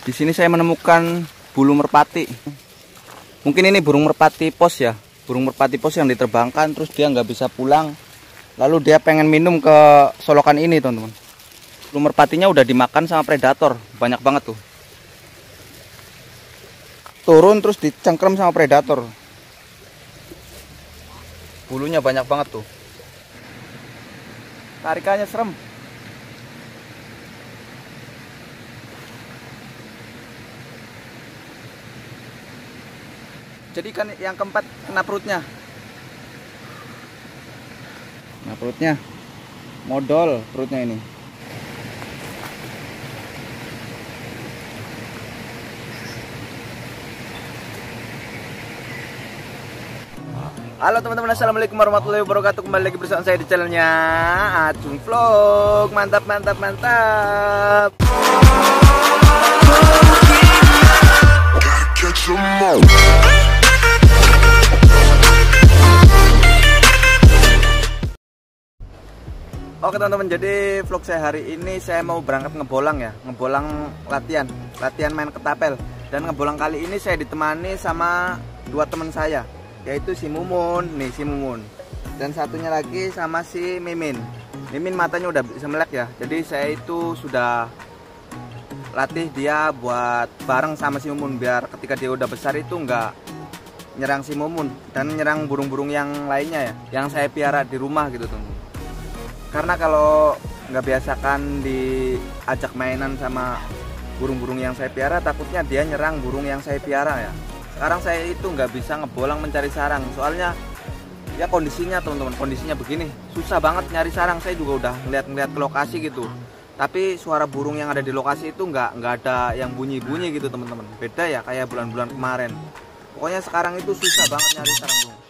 Di sini saya menemukan bulu merpati. Mungkin ini burung merpati pos ya. Burung merpati pos yang diterbangkan terus dia nggak bisa pulang. Lalu dia pengen minum ke solokan ini, teman-teman. Bulu merpatinya udah dimakan sama predator. Banyak banget tuh. Turun terus dicengkram sama predator. Bulunya banyak banget tuh. Tarikannya serem. Jadi kan yang keempat kena perutnya. Nah, perutnya modal perutnya ini. Halo teman-teman, assalamualaikum warahmatullahi wabarakatuh. Kembali lagi bersama saya di channelnya Acung Vlog. Mantap, mantap, mantap. Oke teman-teman, jadi vlog saya hari ini saya mau berangkat ngebolang ya. Ngebolang latihan main ketapel. Dan ngebolang kali ini saya ditemani sama dua teman saya, yaitu si Mumun, nih si Mumun. Dan satunya lagi sama si Mimin. Mimin matanya udah bisa melek ya. Jadi saya itu sudah latih dia buat bareng sama si Mumun, biar ketika dia udah besar itu nggak nyerang si Mumun dan nyerang burung-burung yang lainnya ya, yang saya piara di rumah gitu teman. Karena kalau nggak biasakan diajak mainan sama burung-burung yang saya piara, takutnya dia nyerang burung yang saya piara ya. Sekarang saya itu nggak bisa ngebolang mencari sarang, soalnya ya kondisinya teman-teman, kondisinya begini, susah banget nyari sarang. Saya juga udah ngeliat ke lokasi gitu, tapi suara burung yang ada di lokasi itu nggak ada yang bunyi-bunyi gitu teman-teman. Beda ya kayak bulan-bulan kemarin. Pokoknya sekarang itu susah banget nyari sarang burung.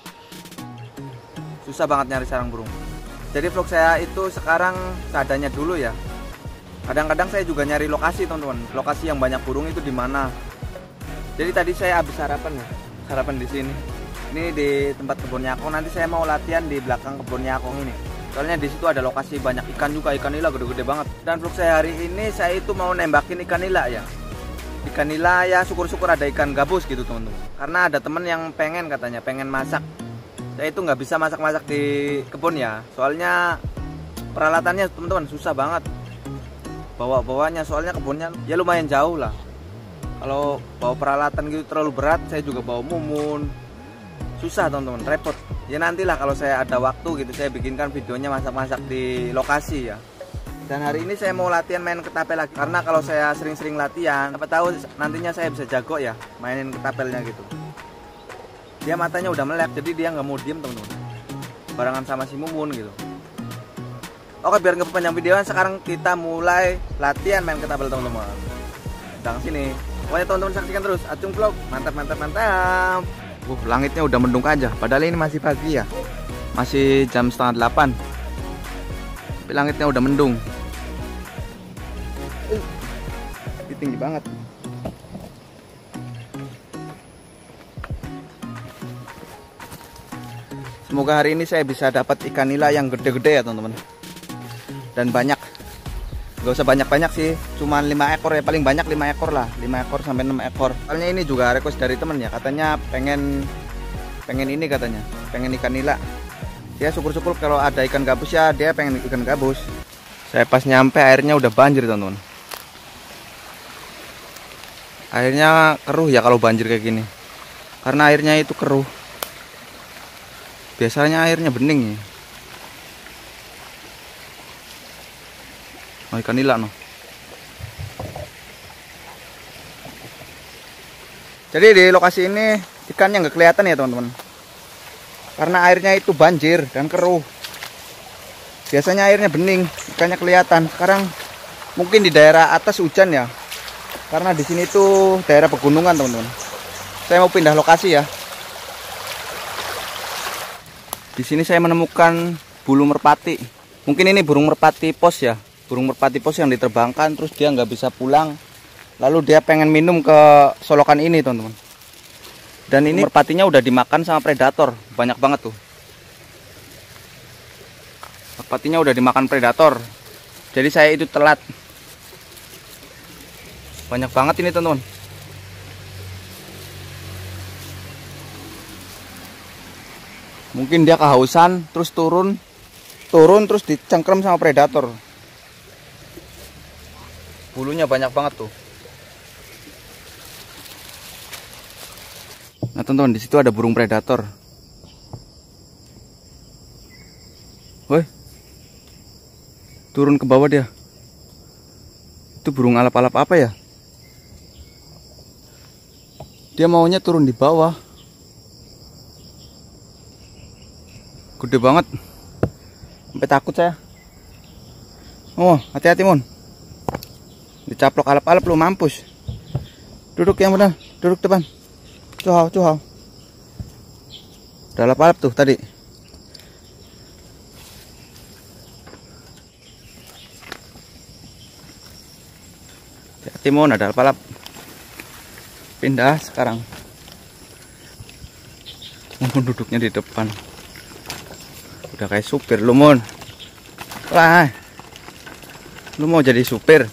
Susah banget nyari sarang burung. Jadi vlog saya itu sekarang seadanya dulu ya. Kadang-kadang saya juga nyari lokasi teman-teman, lokasi yang banyak burung itu di mana. Jadi tadi saya habis sarapan ya, sarapan di sini. Ini di tempat kebun nyakong. Nanti saya mau latihan di belakang kebun nyakong ini. Soalnya di situ ada lokasi banyak ikan juga, ikan nila gede-gede banget. Dan vlog saya hari ini saya itu mau nembakin ikan nila ya. Ikan nila ya, syukur-syukur ada ikan gabus gitu teman-teman. Karena ada temen yang katanya pengen masak. Saya itu nggak bisa masak-masak di kebun ya, soalnya peralatannya teman-teman susah banget bawa-bawanya, soalnya kebunnya ya lumayan jauh lah. Kalau bawa peralatan gitu terlalu berat, saya juga bawa mumun, susah teman-teman, repot. Ya nantilah kalau saya ada waktu gitu, saya bikinkan videonya masak-masak di lokasi ya. Dan hari ini saya mau latihan main ketapel lagi, karena kalau saya sering-sering latihan, siapa tahu nantinya saya bisa jago ya mainin ketapelnya gitu. Dia matanya udah melek, jadi dia nggak mau diem teman-teman, barengan sama si Mumun gitu. Oke, biar nggak panjang videoan, sekarang kita mulai latihan main ketapel teman-teman. Datang sini, pokoknya teman-teman saksikan terus Acung Vlog. Mantap, mantap, mantap. Langitnya udah mendung aja, padahal ini masih pagi ya, masih jam 7:30, tapi langitnya udah mendung. Ini tinggi banget. Semoga hari ini saya bisa dapat ikan nila yang gede-gede ya teman-teman. Dan banyak. Gak usah banyak-banyak sih, cuma 5 ekor ya, paling banyak 5 ekor lah, 5 ekor sampai 6 ekor. Soalnya ini juga request dari temen ya, katanya pengen ini katanya, pengen ikan nila. Dia syukur-syukur kalau ada ikan gabus ya, dia pengen ikan gabus. Saya pas nyampe airnya udah banjir teman-teman. Airnya keruh ya kalau banjir kayak gini, karena airnya itu keruh. Biasanya airnya bening ya. Oh, ikan nila no. Jadi di lokasi ini ikannya nggak kelihatan ya teman-teman, karena airnya itu banjir dan keruh. Biasanya airnya bening, ikannya kelihatan. Sekarang mungkin di daerah atas hujan ya, karena di sini tuh daerah pegunungan teman-teman. Saya mau pindah lokasi ya. Di sini saya menemukan bulu merpati. Mungkin ini burung merpati pos ya. Burung merpati pos yang diterbangkan terus dia nggak bisa pulang. Lalu dia pengen minum ke solokan ini teman-teman. Dan ini merpatinya udah dimakan sama predator. Banyak banget tuh. Merpatinya udah dimakan predator. Jadi saya itu telat. Banyak banget ini teman-teman. Mungkin dia kehausan terus turun terus dicengkram sama predator. Bulunya banyak banget tuh. Nah teman-teman, di situ ada burung predator. Woi, turun ke bawah dia. Itu burung alap-alap apa ya? Dia maunya turun di bawah. Gede banget. Sampai takut saya. Oh, hati-hati Mon. Dicaplok alap-alap lu mampus. Duduk yang benar, duduk depan. Cuhau. Udah alap-alap tuh tadi. Hati-hati Mon, ada alap-alap. Pindah sekarang. Mon duduknya di depan. Udah kayak supir lu Mon. Wah, lu mau jadi supir?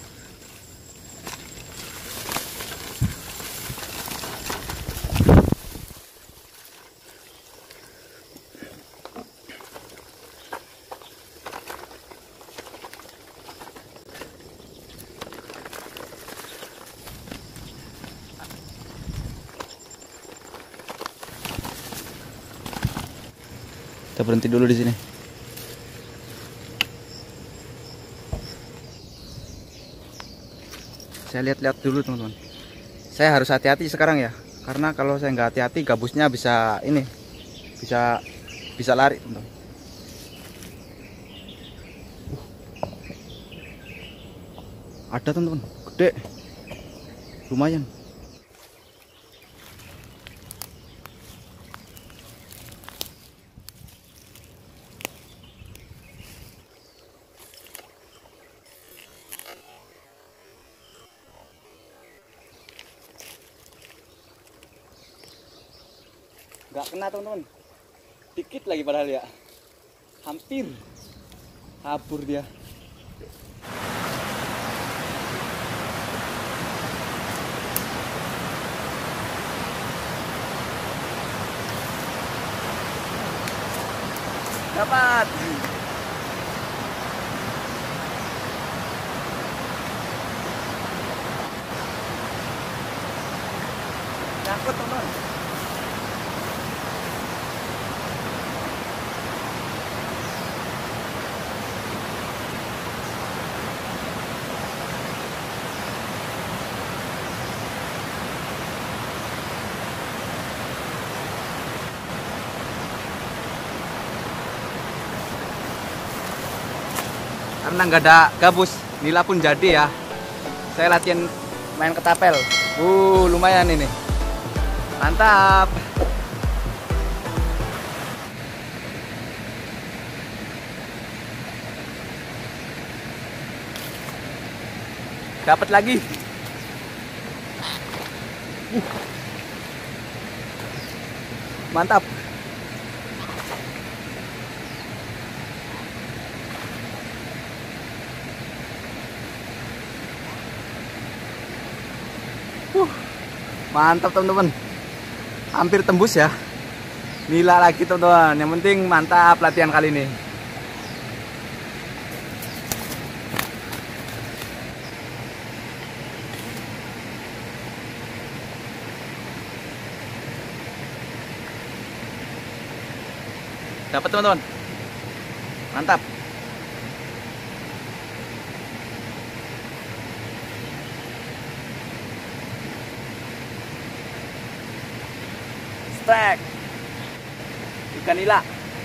Kita berhenti dulu di sini. Saya lihat-lihat dulu teman-teman. Saya harus hati-hati sekarang ya, karena kalau saya nggak hati-hati gabusnya bisa ini, bisa lari teman-teman. Ada teman-teman, gede, lumayan. Nggak kena teman-teman, dikit lagi padahal ya, hampir kabur dia. Dapat. Nyangkut teman-teman. Karena nggak ada gabus, nila pun jadi ya. Saya latihan main ketapel. Lumayan ini. Mantap. Dapat lagi. Mantap. Mantap teman-teman, hampir tembus ya. Nila lagi teman-teman, yang penting mantap latihan kali ini. Dapat teman-teman, mantap. Strike ikan nila.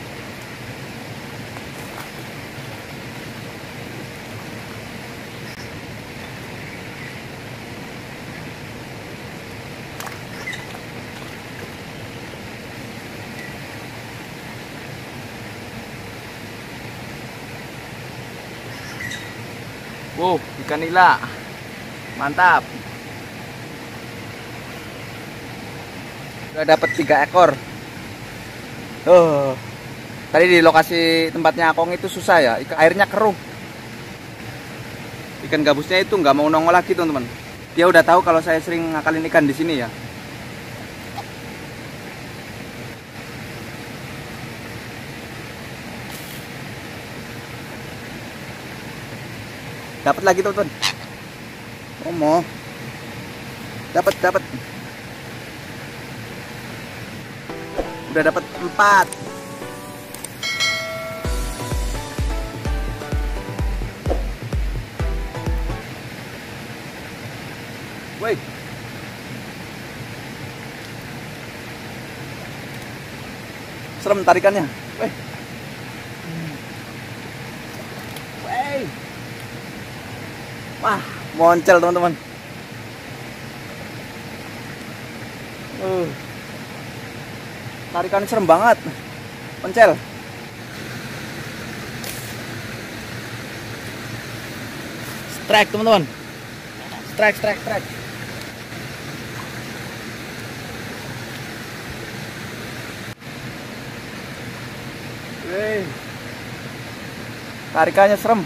Ikan nila. Mantap. Udah dapat 3 ekor. Tadi di lokasi tempatnya Akong itu susah ya, airnya keruh. Ikan gabusnya itu nggak mau nongol lagi teman-teman. Dia udah tahu kalau saya sering ngakalin ikan di sini ya. Dapat lagi teman-teman. Oh mau. Dapat. Udah dapat 4. Woi. Serem tarikannya. Woi. Woi. Wah, moncel teman-teman. Tarikannya serem banget. Moncel. Strike teman-teman. Strike. Tarikannya serem.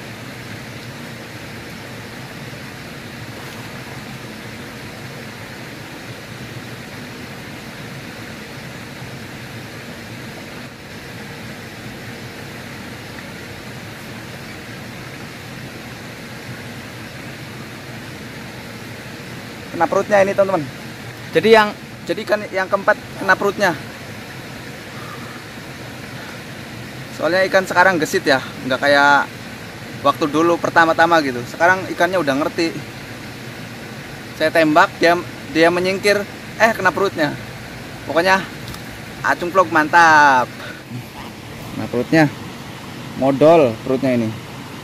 Kena perutnya ini teman-teman. Jadi kan yang keempat kena perutnya. Soalnya ikan sekarang gesit ya, nggak kayak waktu dulu pertama-tama gitu. Sekarang ikannya udah ngerti. Saya tembak, dia menyingkir, kena perutnya. Pokoknya acung vlog mantap. Nah perutnya, modal perutnya ini.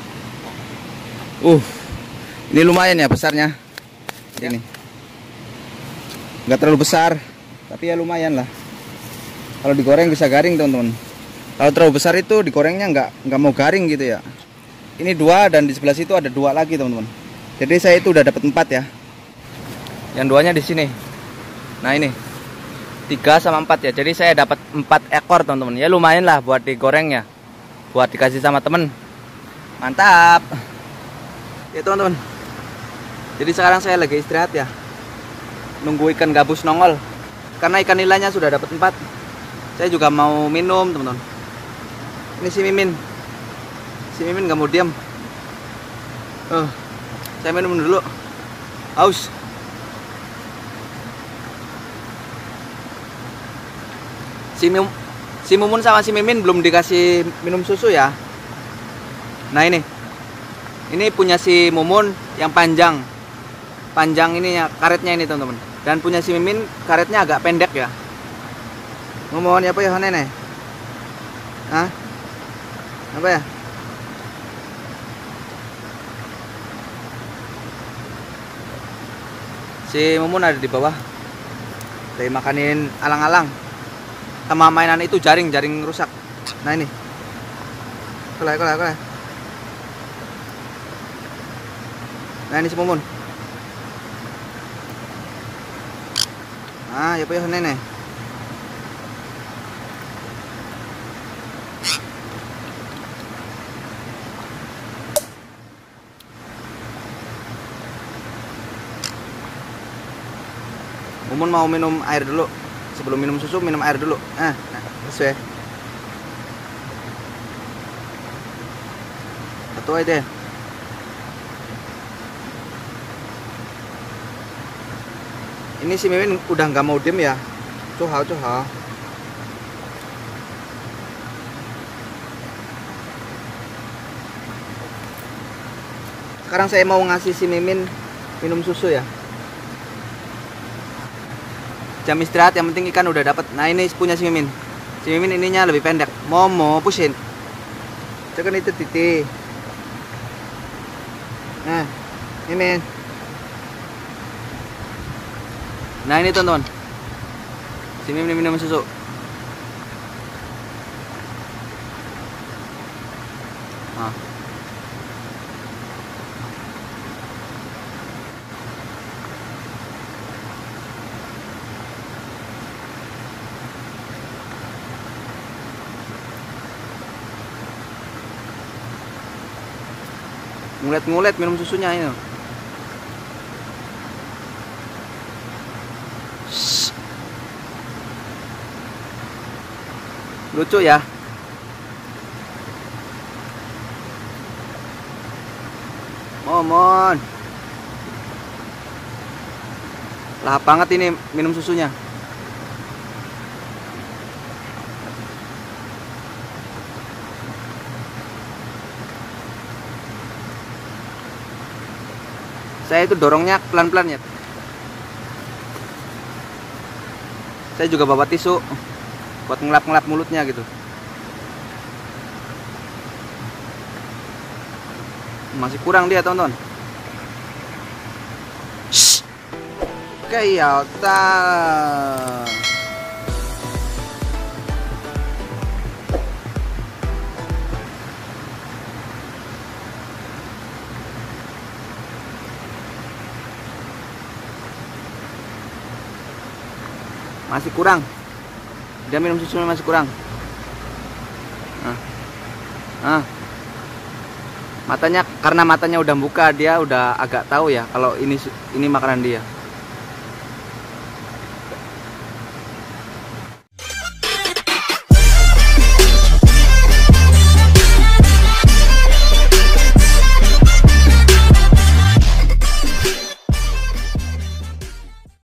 Ini lumayan ya besarnya. Ini nggak terlalu besar, tapi ya lumayan lah. Kalau digoreng bisa garing teman-teman. Kalau terlalu besar itu digorengnya nggak mau garing gitu ya. Ini 2 dan di sebelah situ ada 2 lagi teman-teman. Jadi saya itu udah dapat 4 ya. Yang 2-nya di sini. Nah ini 3 sama 4 ya. Jadi saya dapat 4 ekor teman-teman. Ya lumayan lah buat digoreng ya. Buat dikasih sama temen. Mantap. Ya teman-teman. Jadi sekarang saya lagi istirahat ya. Nunggu ikan gabus nongol. Karena ikan nilainya sudah dapat 4. Saya juga mau minum teman-teman. Ini si Mimin. Si Mimin gak mau diam. Saya minum dulu. Haus. Si Mumun sama si Mimin belum dikasih minum susu ya. Nah ini punya si Mumun yang panjang ininya, karetnya ini teman-teman. Dan punya si Mimin karetnya agak pendek ya. Mumun apa ya nenek? Hah? Apa ya? Si Mumun ada di bawah. Lagi makanin alang-alang. Sama mainan itu jaring rusak. Nah ini. Kelai. Nah ini si Mumun. Ah, ya apa nenek? Mumun mau minum air dulu. Sebelum minum susu minum air dulu. Sesuai. Satu aja deh. Ini si Mimin udah nggak mau diem ya. Cuhau. Sekarang saya mau ngasih si Mimin minum susu ya. Jam istirahat yang penting ikan udah dapat. Nah ini punya si Mimin. Si Mimin ininya lebih pendek. Momo pusin. Cekan itu titik. Nah, Mimin. Nah ini teman-teman. Si Mimin minum susu. Nah. Ngulet minum susunya ini. Lucu ya. Momon. Lahap banget ini minum susunya. Saya itu dorongnya pelan-pelan ya. Saya juga bawa tisu buat ngelap-ngelap mulutnya gitu. Masih kurang dia, tonton. Kayak masih kurang. Dia minum susunya masih kurang. Matanya, karena matanya udah buka, dia udah agak tahu ya kalau ini makanan dia.